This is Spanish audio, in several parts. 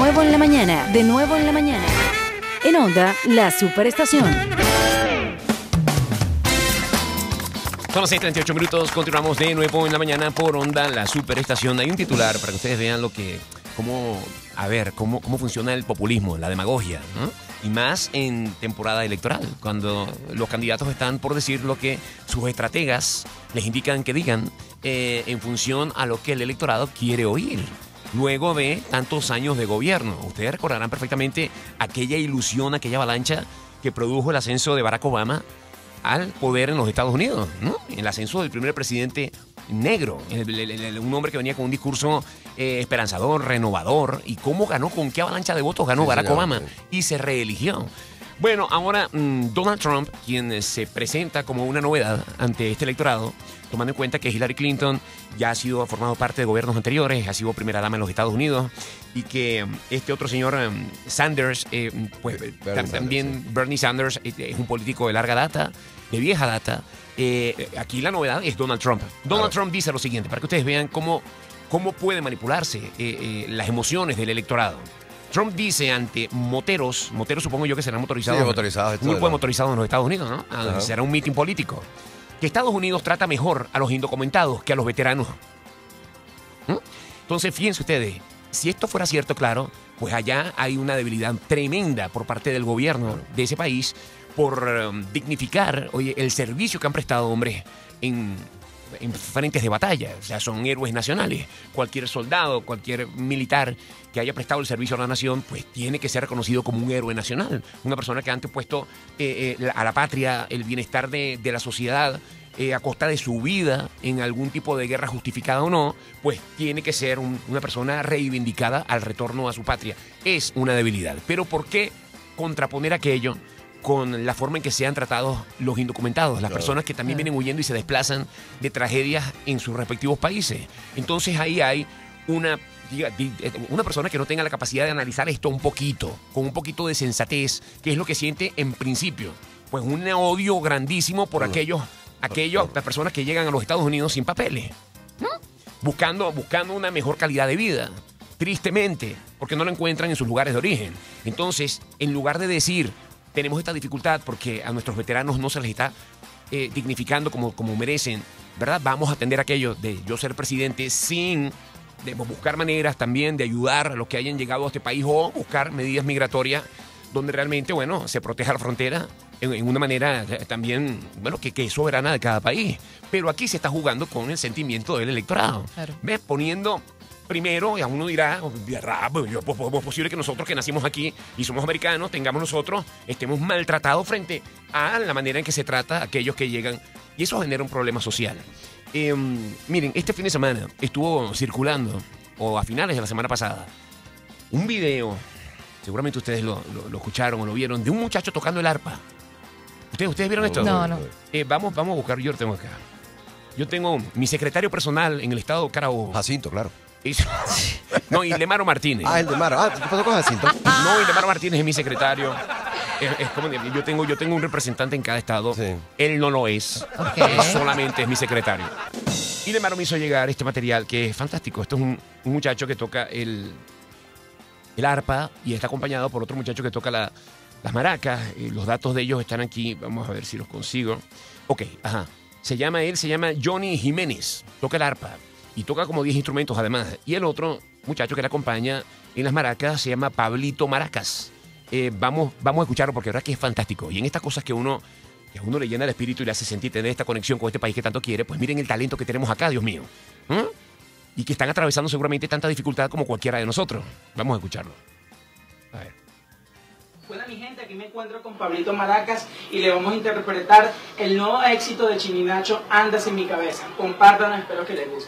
nuevo en la mañana, de nuevo en la mañana. En Onda, la superestación. Son las 6:38 minutos, continuamos de nuevo en la mañana por Onda, la superestación. Hay un titular para que ustedes vean cómo funciona el populismo, la demagogia, ¿no? Y más en temporada electoral, cuando los candidatos están por decir lo que sus estrategas les indican que digan en función a lo que el electorado quiere oír. Luego de tantos años de gobierno, ustedes recordarán perfectamente aquella ilusión, aquella avalancha que produjo el ascenso de Barack Obama al poder en los Estados Unidos, ¿no? El ascenso del primer presidente negro, un hombre que venía con un discurso esperanzador, renovador. ¿Y cómo ganó? ¿Con qué avalancha de votos ganó Barack Obama? Y se reeligió. Bueno, ahora Donald Trump, quien se presenta como una novedad ante este electorado, tomando en cuenta que Hillary Clinton ya ha formado parte de gobiernos anteriores, ha sido primera dama en los Estados Unidos, y que este otro señor Sanders, Bernie Sanders, es un político de larga data, de vieja data. Aquí la novedad es Donald Trump. Donald Trump dice lo siguiente, para que ustedes vean cómo puede manipularse las emociones del electorado. Trump dice ante moteros supongo yo que serán motorizados. Sí, motorizados. Un grupo de motorizados en los Estados Unidos, ¿no? Será un mitin político. Que Estados Unidos trata mejor a los indocumentados que a los veteranos. Entonces, fíjense ustedes, si esto fuera cierto, claro, pues allá hay una debilidad tremenda por parte del gobierno de ese país por dignificar, el servicio que han prestado, hombre, en frentes de batalla. O sea, son héroes nacionales. Cualquier soldado, cualquier militar que haya prestado el servicio a la nación, pues tiene que ser reconocido como un héroe nacional. Una persona que ha antepuesto a la patria, el bienestar de la sociedad, a costa de su vida en algún tipo de guerra justificada o no, pues tiene que ser una persona reivindicada al retorno a su patria. Es una debilidad. Pero ¿por qué contraponer aquello con la forma en que sean tratados los indocumentados, las personas que también vienen huyendo y se desplazan de tragedias en sus respectivos países? Entonces ahí hay una persona que no tenga la capacidad de analizar esto un poquito, con un poquito de sensatez, que es lo que siente en principio. Pues un odio grandísimo por las personas que llegan a los Estados Unidos sin papeles, ¿no? Buscando una mejor calidad de vida, tristemente, porque no lo encuentran en sus lugares de origen. Entonces, en lugar de decir tenemos esta dificultad porque a nuestros veteranos no se les está dignificando como merecen, ¿verdad? Vamos a atender aquello de yo ser presidente sin buscar maneras también de ayudar a los que hayan llegado a este país o buscar medidas migratorias donde realmente, se proteja la frontera en una manera también, que es soberana de cada país. Pero aquí se está jugando con el sentimiento del electorado. Claro. ¿Ves? Poniendo primero, y a uno dirá, es posible que nosotros que nacimos aquí y somos americanos, estemos maltratados frente a la manera en que se trata a aquellos que llegan, y eso genera un problema social. Miren, este fin de semana estuvo circulando, o a finales de la semana pasada, un video, seguramente ustedes lo escucharon o lo vieron, de un muchacho tocando el arpa. ¿Ustedes vieron esto? No. Vamos a buscar, yo lo tengo acá. Yo tengo mi secretario personal en el estado de Carabobo. Jacinto, claro. No, Ildemaro Martínez. El Ildemaro. ¿Qué pasó con Jacinto? No, Ildemaro Martínez es mi secretario. Es como yo tengo un representante en cada estado. Sí. Él no lo es. Okay. Él solamente es mi secretario. Ildemaro me hizo llegar este material que es fantástico. Esto es un muchacho que toca el arpa y está acompañado por otro muchacho que toca las maracas. Los datos de ellos están aquí. Vamos a ver si los consigo. Ok, ajá. Él se llama Johnny Jiménez. Toca el arpa. Y toca como 10 instrumentos además. Y el otro muchacho que le acompaña en las maracas se llama Pablito Maracas. Vamos a escucharlo porque la verdad que es fantástico. Y en estas cosas que a uno le llena el espíritu y le hace sentir tener esta conexión con este país que tanto quiere, pues miren el talento que tenemos acá, Dios mío. Y que están atravesando seguramente tanta dificultad como cualquiera de nosotros. Vamos a escucharlo. A ver. Buena mi gente, aquí me encuentro con Pablito Maracas y le vamos a interpretar el nuevo éxito de Chininacho, Andas en mi cabeza. Compártanlo, espero que les guste.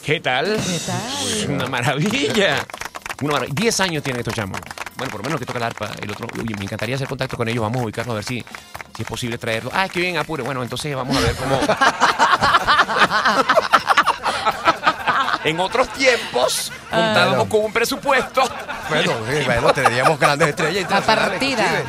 ¿Qué tal? ¿Qué tal? Una maravilla. 10 años tienen estos chamos. Bueno, por lo menos que toca el arpa. El otro, oye, me encantaría hacer contacto con ellos. Vamos a ubicarlo a ver si es posible traerlo. Ah, qué bien, apure. Bueno, entonces vamos a ver cómo... En otros tiempos, contábamos con un presupuesto. Bueno, teníamos grandes estrellas. La partida.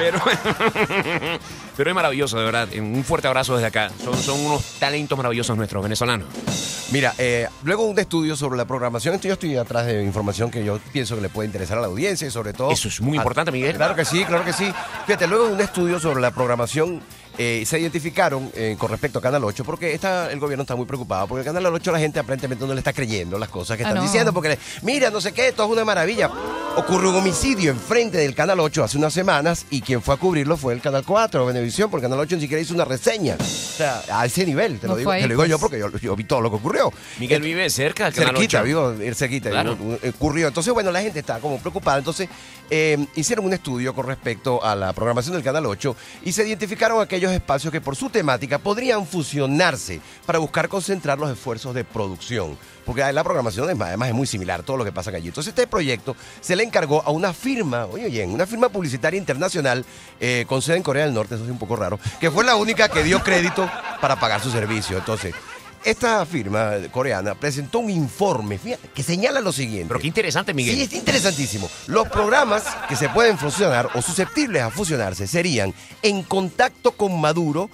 Pero es maravilloso, de verdad. Un fuerte abrazo desde acá. Son unos talentos maravillosos nuestros venezolanos. Mira, luego un estudio sobre la programación, yo estoy atrás de información que yo pienso que le puede interesar a la audiencia y sobre todo... Eso es muy importante, Miguel. Claro que sí, claro que sí. Fíjate, luego de un estudio sobre la programación, se identificaron con respecto a Canal 8, porque el gobierno está muy preocupado, porque el Canal 8 la gente aparentemente no le está creyendo las cosas que están diciendo, porque mira, no sé qué, todo es una maravilla. Ocurrió un homicidio enfrente del Canal 8 hace unas semanas y quien fue a cubrirlo fue el Canal 4, Venevisión, porque el Canal 8 ni siquiera hizo una reseña. O sea, a ese nivel, te lo digo yo porque yo vi todo lo que ocurrió. Miguel vive cerca del Canal 8. Vivo cerquita, claro. Ocurrió. Entonces, bueno, la gente está como preocupada. Entonces, hicieron un estudio con respecto a la programación del Canal 8 y se identificaron aquellos espacios que por su temática podrían fusionarse para buscar concentrar los esfuerzos de producción. Porque la programación además es muy similar a todo lo que pasa allí. Entonces este proyecto se le encargó a una firma, una firma publicitaria internacional con sede en Corea del Norte, eso es un poco raro, que fue la única que dio crédito para pagar su servicio. Entonces, esta firma coreana presentó un informe, fíjate, que señala lo siguiente. Pero qué interesante, Miguel. Sí, es interesantísimo. Los programas que se pueden fusionar o susceptibles a fusionarse serían En Contacto con Maduro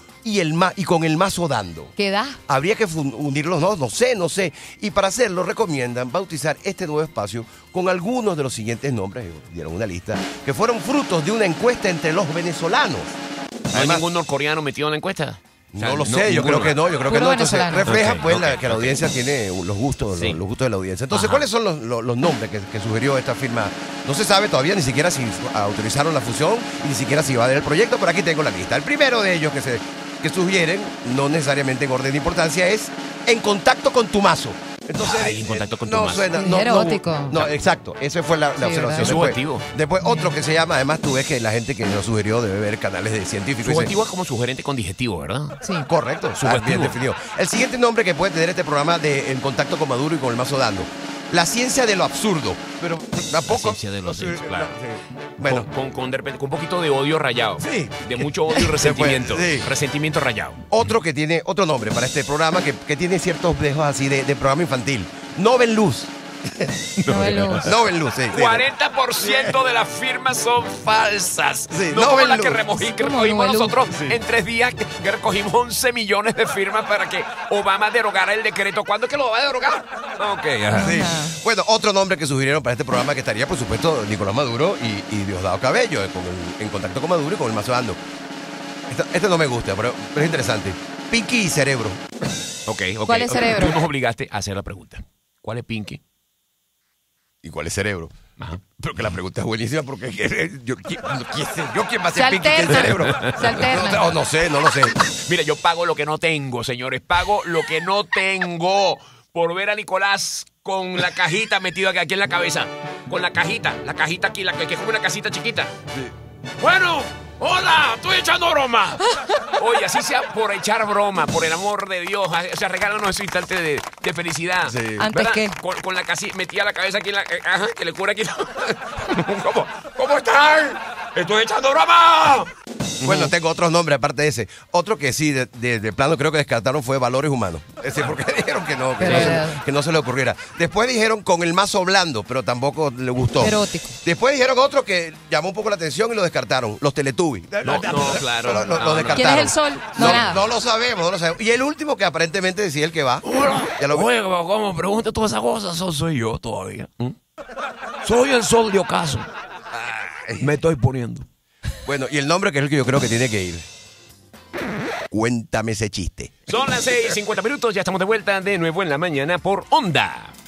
y con El Mazo Dando. ¿Qué da? Habría que unirlos, no sé. Y para hacerlo recomiendan bautizar este nuevo espacio con algunos de los siguientes nombres, dieron una lista, que fueron frutos de una encuesta entre los venezolanos. ¿No hay ningún norcoreano metido en la encuesta? No lo sé, yo creo que no. Entonces refleja que la audiencia tiene los gustos de la audiencia. Entonces, ¿cuáles son los nombres que sugirió esta firma? No se sabe todavía ni siquiera si autorizaron la fusión y ni siquiera si va a dar el proyecto, pero aquí tengo la lista. El primero de ellos que sugieren, no necesariamente en orden de importancia, es En Contacto con tu Mazo. Entonces, En Contacto con tu Mazo. Suena, es erótico. No, exacto. Esa fue la observación. Es subjetivo. Después otro que se llama, además tú ves que la gente que lo sugirió debe ver canales de científicos. Subjetivo es como sugerente con digestivo, ¿verdad? Sí. Correcto, bien definido. El siguiente nombre que puede tener este programa de En Contacto con Maduro y con El Mazo Dando: La ciencia de lo absurdo. Pero tampoco. La ciencia de lo absurdo, claro. Bueno, con un poquito de odio rayado. Sí. De mucho odio y resentimiento. Sí. Resentimiento rayado. Otro que tiene otro nombre para este programa que tiene ciertos dejos así de programa infantil: Nobel Luz. Nobel Luz, sí. 40% de las firmas son falsas. Sí, no como la Luz. que recogimos nosotros en 3 días, que recogimos 11 millones de firmas para que Obama derogara el decreto. ¿Cuándo es que lo va a derogar? Ok, Sí. Bueno, otro nombre que sugirieron para este programa que estaría, por supuesto, Nicolás Maduro y Diosdado Cabello, En Contacto con Maduro y con El Mazo Dando. Este no me gusta, pero es interesante. Pinky y Cerebro. Ok. ¿Cuál es Cerebro? Tú nos obligaste a hacer la pregunta. ¿Cuál es Pinky? ¿Y cuál es Cerebro? Ajá. Pero que la pregunta es buenísima porque ¿quién va a Se ser Pinky y el alterna. Cerebro? Se alterna. No lo sé. Mira, yo pago lo que no tengo, señores. Pago lo que no tengo por ver a Nicolás con la cajita metida aquí en la cabeza. Con la cajita aquí, que es como una casita chiquita. Bueno, hola, estoy echando broma. Oye, así sea por echar broma, por el amor de Dios. O sea, regálanos ese instante de felicidad. Sí. ¿Antes ¿verdad? qué? Con la casita, metía la cabeza aquí en la... que le cura aquí. ¿Cómo están? ¡Estoy echando broma! Bueno, tengo otros nombres aparte de ese. Otro que sí, de plano creo que descartaron fue Valores Humanos. Es decir, porque dijeron que no se le ocurriera. Después dijeron Con el Mazo Blando, pero tampoco le gustó. Erótico. Después dijeron otro que llamó un poco la atención y lo descartaron. Los Teletubbies. No, claro. Lo descartaron. ¿Quién es el sol? Nada. No lo sabemos. Y el último que aparentemente decía el que va. Oye, ¿cómo pregunta todas esas cosas? Soy yo todavía. Soy el sol de ocaso. Me estoy poniendo. Bueno, y el nombre que es el que yo creo que tiene que ir. Cuéntame ese chiste. Son las 6:50, ya estamos de vuelta de nuevo en la mañana por Onda.